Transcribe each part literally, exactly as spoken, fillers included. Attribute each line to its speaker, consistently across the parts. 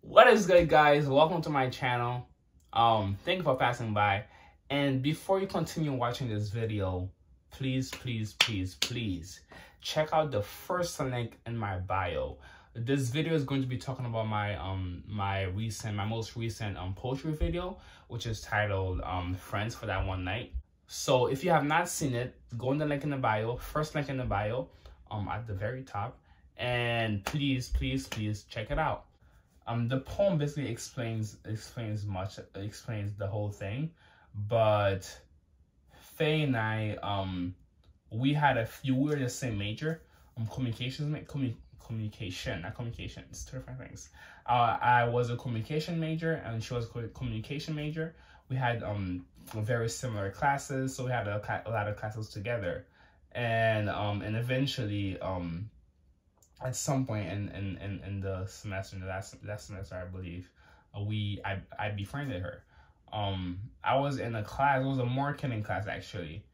Speaker 1: What is good, guys? Welcome to my channel. Um thank you for passing by, and before you continue watching this video, please please please please check out the first link in my bio. This video is going to be talking about my um my recent my most recent um poetry video, which is titled um Friends for That One Night. So if you have not seen it, go in the link in the bio, first link in the bio, um at the very top, and please please please check it out. Um, the poem basically explains explains much explains the whole thing, but Faye and I um we had a few we were the same major, um communications commu communication not communication it's two different things. Uh, I was a communication major and she was a communication major. We had um very similar classes, so we had a, a lot of classes together, and um and eventually um. at some point in, in, in, in the semester, in the last, last semester, I believe, uh, we I, I befriended her. Um, I was in a class, it was a marketing class actually,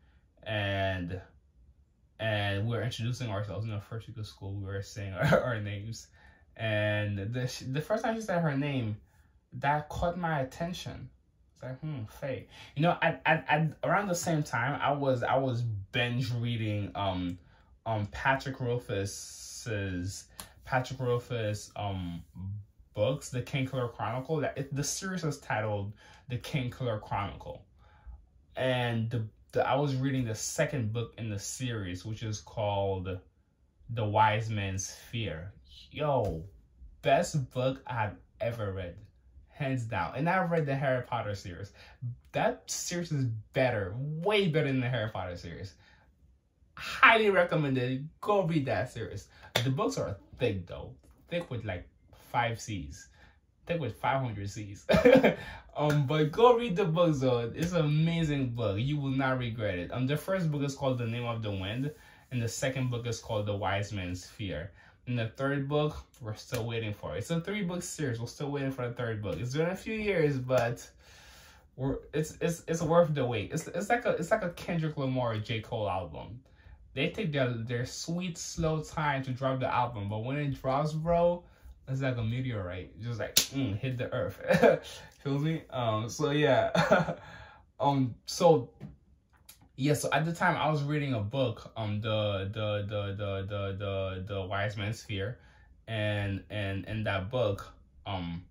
Speaker 1: and and we were introducing ourselves in the first week of school. We were saying our, our names, and the the first time she said her name, that caught my attention. It's like, hmm, Faye. You know, at, at, at around the same time, I was I was binge reading um um Patrick Rothfuss's Patrick Rothfuss um books, The Kingkiller Chronicle. That it, the series is titled The Kingkiller Chronicle, and the, the I was reading the second book in the series, which is called The Wise Man's Fear. Yo, best book I've ever read, hands down. And I've read the Harry Potter series. That series is better, way better than the Harry Potter series. Highly recommended. Go read that series. The books are thick though, thick with like five C's, thick with five hundred C's. um, but go read the books though. It's an amazing book. You will not regret it. Um, the first book is called The Name of the Wind, and the second book is called The Wise Man's Fear. And the third book, we're still waiting for. It's a three-book series. We're still waiting for the third book. It's been a few years, but we're it's it's it's worth the wait. It's it's like a it's like a Kendrick Lamar or J. Cole album. They take their, their sweet, slow time to drop the album, but when it drops, bro, it's like a meteorite. Just like, mm, hit the earth. Feel me? Um, so yeah. um, so, yeah, so at the time, I was reading a book, um, the, the, the, the, the, the, the Wise Man's Fear, and, and in that book, um,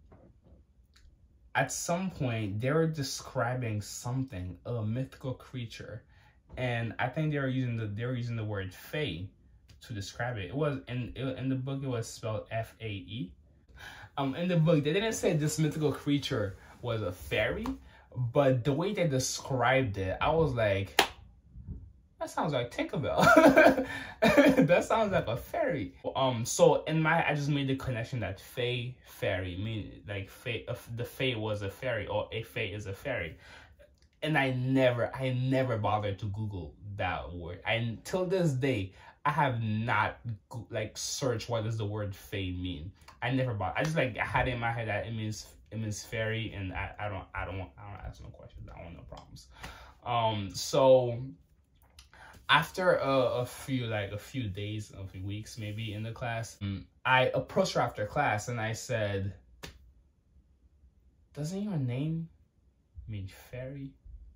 Speaker 1: at some point, they were describing something, a mythical creature. And I think they were using the they were using the word Fae to describe it. It was in in the book. It was spelled F A E. Um, in the book, they didn't say this mythical creature was a fairy, but the way they described it, I was like, that sounds like Tinkerbell. That sounds like a fairy. Um, so in my, I just made the connection that Fae, fairy, mean like Fae, uh, the Fae was a fairy, or a Fae is a fairy. And I never, I never bothered to Google that word. And till this day, I have not like searched what does the word Fae mean. I never bothered. I just like I had it in my head that it means it means fairy, and I, I don't I don't want I don't ask no questions. I don't want no problems. Um, so after a, a few like a few days, a few weeks maybe in the class, um, I approached her after class and I said, "Doesn't your name mean fairy?"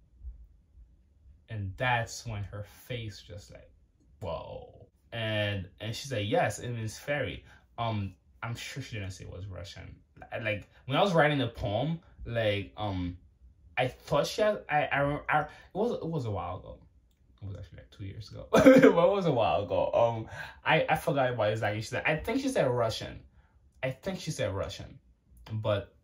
Speaker 1: And that's when her face just like, whoa. And and she said, yes, it means fairy. Um, I'm sure she didn't say it was Russian. Like when I was writing the poem, like um, I thought she had. I I, I it was it was a while ago. It was actually like two years ago, but it was a while ago. Um, I I forgot what exactly she said. I think she said Russian. I think she said Russian, but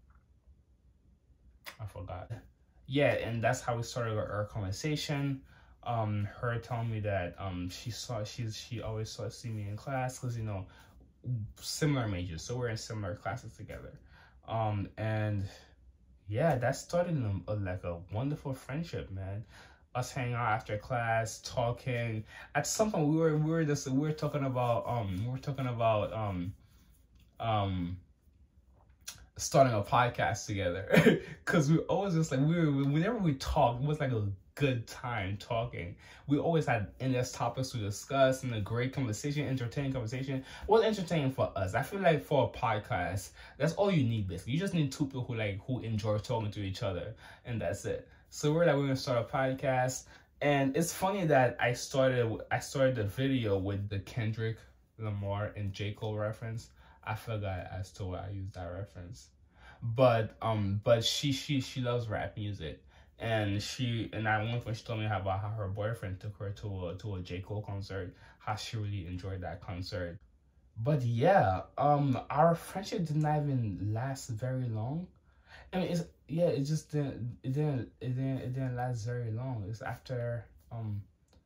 Speaker 1: I forgot. Yeah, and that's how we started our, our conversation. Um, her telling me that um she saw she's she always saw see me in class because you know similar majors, so we're in similar classes together. Um, and yeah, that started a, a, like a wonderful friendship, man. Us hanging out after class, talking. At some point, we were we were just we were talking about um we were talking about um um starting a podcast together. Because we always just like, we were, whenever we talked, it was like a good time talking. We always had endless topics to discuss and a great conversation, entertaining conversation. It was entertaining for us. I feel like for a podcast, that's all you need basically. You just need two people who like who enjoy talking to each other, and that's it. So we're like, we're gonna start a podcast. And it's funny that I started I started the video with the Kendrick Lamar and J. Cole reference. I forgot as to why I used that reference. But um but she she she loves rap music. And she and I once when she told me about how her boyfriend took her to a to a J. Cole concert, how she really enjoyed that concert. But yeah, um our friendship did not even last very long. I mean, it's yeah, it just didn't it didn't it didn't it didn't last very long. It's after um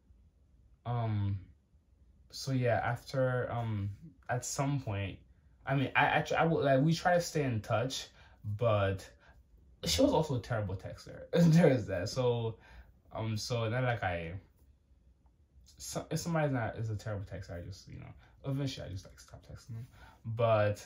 Speaker 1: um so yeah, after um at some point, I mean, I actually I would like we try to stay in touch, but she was also a terrible texter. There is that. So, um, so not like I. So, if somebody's not is a terrible texter, I just you know eventually I just like stop texting them. But,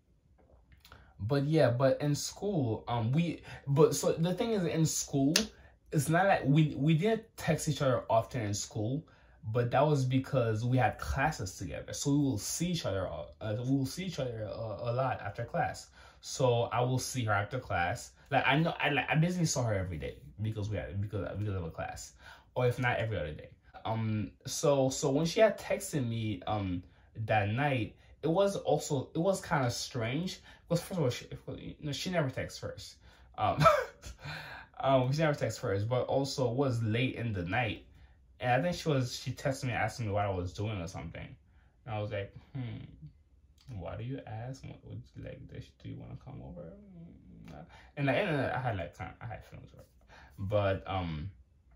Speaker 1: but yeah, but in school, um, we but so the thing is in school, it's not like we we didn't text each other often in school, but that was because we had classes together, so we will see each other. Uh, we will see each other a, a lot after class. So I will see her after class. Like I know, I like I basically saw her every day because we had because because of a class, or if not every other day. Um. So so when she had texted me um that night, it was also it was kind of strange because first of all, she, you know, she never texts first. Um. um. She never texts first, but also it was late in the night, and I think she was she texted me asking me what I was doing or something, and I was like, hmm. Why do you ask? What would you like? Do you want to come over? And, like, and I had like kind of, I had feelings for her, but um,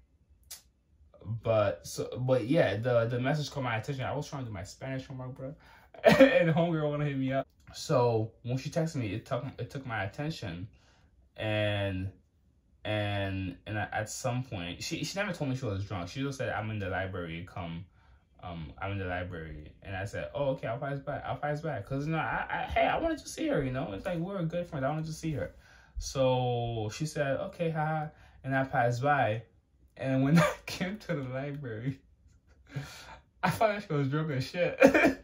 Speaker 1: but so but yeah, the the message caught my attention. I was trying to do my Spanish homework, bro, and homegirl wanna hit me up. So when she texted me, it took it took my attention, and and and at some point, she she never told me she was drunk. She just said, "I'm in the library. Come." Um, I'm in the library, and I said, "Oh, okay, I'll pass back. I'll pass back." Cause you know, I, I, hey, I wanted to see her. You know, it's like we're good friends. I wanted to see her. So she said, "Okay, haha," and I passed by. And when I came to the library, I found out she was drunk as shit.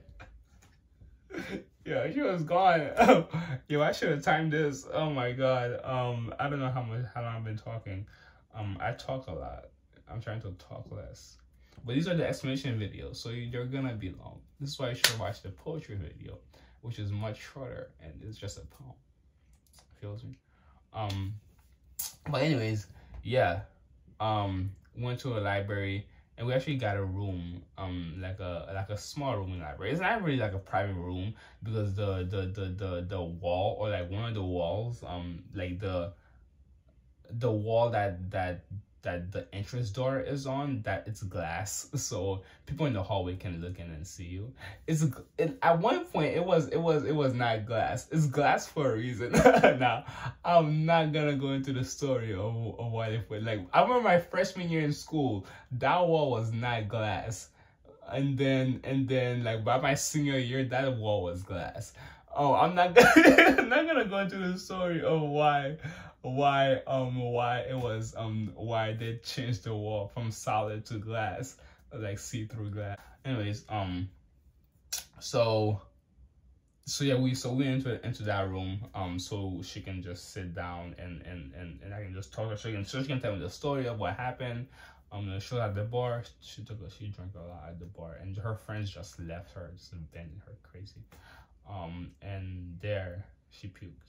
Speaker 1: Yeah, she was gone. Yo, I should have timed this. Oh my god. Um, I don't know how much how long I've been talking. Um, I talk a lot. I'm trying to talk less. But these are the explanation videos, so they're gonna be long. This is why you should watch the poetry video, which is much shorter and it's just a poem. Feels me? Um, but anyways, yeah. Um, went to a library and we actually got a room, um, like a like a small room in the library. It's not really like a private room because the the the the the wall or like one of the walls, um, like the the wall that that. that the entrance door is on, that it's glass, so people in the hallway can look in and see you. It's it, at one point it was it was it was not glass. It's glass for a reason. Now I'm not gonna go into the story of, of why they put like I remember my freshman year in school, that wall was not glass, and then and then like by my senior year that wall was glass. Oh, I'm not gonna I'm not gonna go into the story of why. why um why it was um why they changed the wall from solid to glass, like see-through glass. Anyways, um so so yeah we so we into into that room um so she can just sit down and and and, and I can just talk to her. She can so she can tell me the story of what happened. Um she was at the bar, she took a she drank a lot at the bar and her friends just left her, just abandoned her crazy. Um and there she puked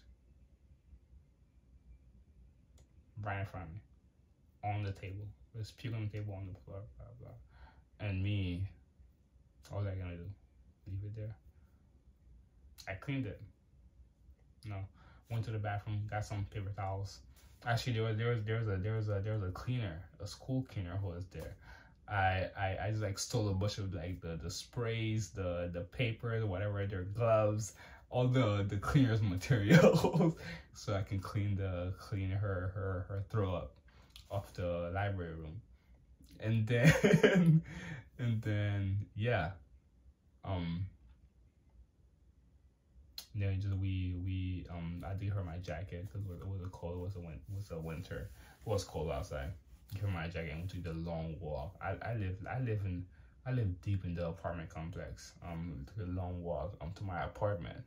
Speaker 1: right in front of me, on the table. There's puke on the table, on the floor, blah, blah. And me, what was I gonna do? Leave it there? I cleaned it. No. Went to the bathroom, got some paper towels. Actually, there was there was there was a there was a there was a cleaner, a school cleaner who was there. I I, I just like stole a bunch of like the, the sprays, the the papers, whatever, their gloves, all the the cleaner's materials, so I can clean the clean her her her throw up off the library room. And then and then yeah, um Then just we we um I did her my jacket because it was a cold. It was a win it was a winter. It was cold outside. Give her my jacket and we took the long walk. I I live I live in I live deep in the apartment complex. Um, took a long walk um to my apartment.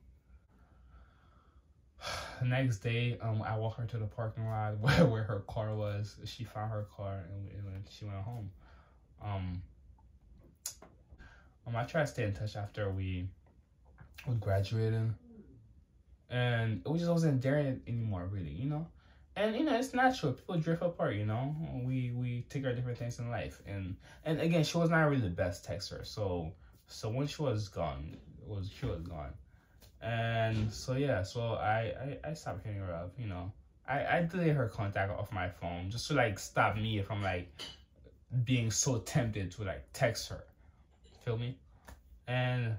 Speaker 1: The next day, um, I walked her to the parking lot where, where her car was. She found her car and, and she went home. Um, um, I tried to stay in touch after we, we graduated, and we just wasn't there anymore, really, you know. And you know, it's natural. People drift apart, you know. We we take our different things in life, and and again, she was not really the best texter. So so when she was gone, it was she was gone. And so yeah, so I, I, I stopped hitting her up, you know. I, I deleted her contact off my phone just to like stop me from like being so tempted to like text her. Feel me? And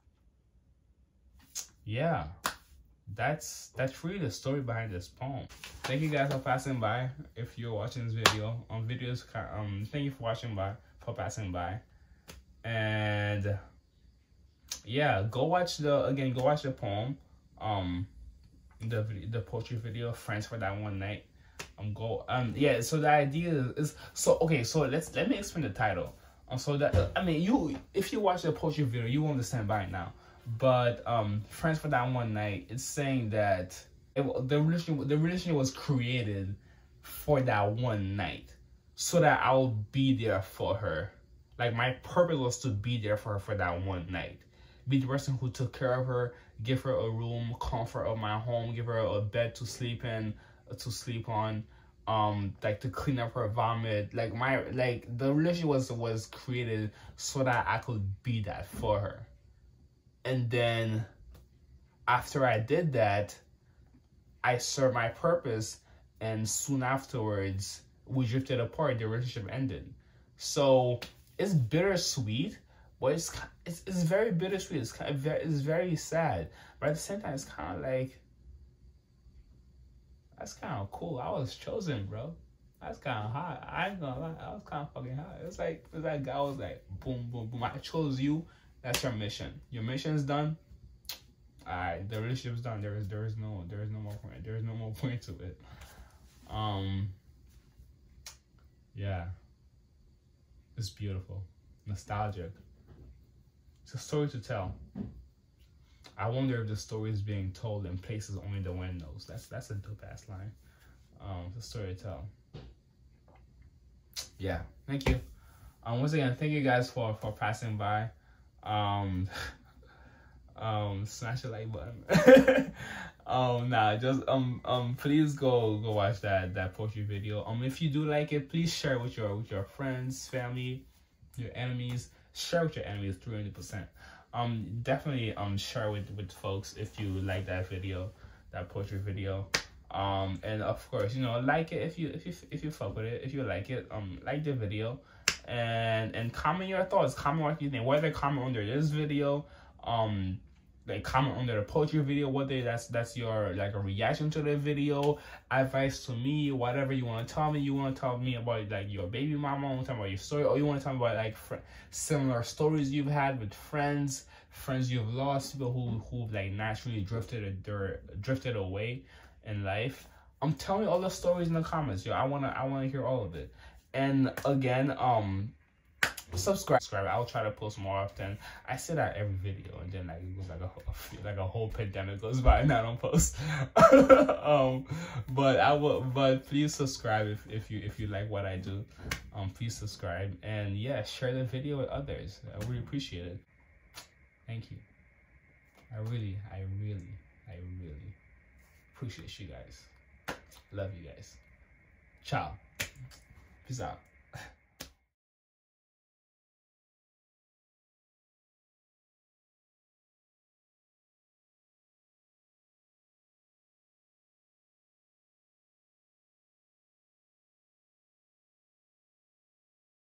Speaker 1: yeah, that's that's really the story behind this poem. Thank you guys for passing by. If you're watching this video on videos, um thank you for watching by for passing by. And yeah, go watch the again. Go watch the poem, um, the the poetry video, "Friends for That One Night." Um, go um yeah. So the idea is, is so okay. So let's let me explain the title. Um, so that I mean, you if you watch the poetry video, you will understand by now. But um, "Friends for That One Night," it's saying that it, the relationship the relationship was created for that one night, so that I will be there for her. Like my purpose was to be there for her for that one night. Be the person who took care of her, give her a room, comfort of my home, give her a bed to sleep in, to sleep on, um, like to clean up her vomit. Like my, like the relationship was was created so that I could be that for her. And then after I did that, I served my purpose, and soon afterwards we drifted apart. The relationship ended. So it's bittersweet. But it's, it's it's very bittersweet. It's kind of very, it's very sad. But at the same time, it's kind of like, that's kind of cool. I was chosen, bro. That's kind of hot. I ain't gonna lie. I was kind of fucking hot. It's like, it's like God was like, boom, boom, boom. I chose you. That's your mission. Your mission's done. Alright, the relationship's done. There is there is no there is no more point. There is no more point to it. Um. Yeah. It's beautiful, nostalgic. It's a story to tell. I wonder if the story is being told in places only the wind knows. That's that's a dope ass line. Um, it's a story to tell. Yeah, thank you. Um, once again, thank you guys for for passing by. Um, um, smash the like button. um, nah, just um um please go go watch that that poetry video. Um, if you do like it, please share with your with your friends, family, your enemies. Share with your enemies three hundred percent. Um, definitely um share with with folks if you like that video, that poetry video. Um, and of course, you know, like it if you if you if you fuck with it, if you like it, um, like the video, and and comment your thoughts. Comment what you think. Whether comment under this video, um, like comment under the poetry video. Whether that's that's your like a reaction to the video, advice to me, whatever you want to tell me. You want to tell me about like your baby mama, you want to tell me about your story, or you want to tell me about like fr similar stories you've had with friends, friends you've lost, people who who like naturally drifted or drifted away in life. Um, tell me all the stories in the comments, yo. I wanna I wanna hear all of it. And again, um, subscribe. Subscribe. I'll try to post more often. I say that every video, and then like it goes like a like a whole pandemic goes by and I don't post. um, but I will. But please subscribe if if you if you like what I do. Um, please subscribe, and yeah, share the video with others. I really appreciate it. Thank you. I really, I really, I really appreciate you guys. Love you guys. Ciao. Peace out.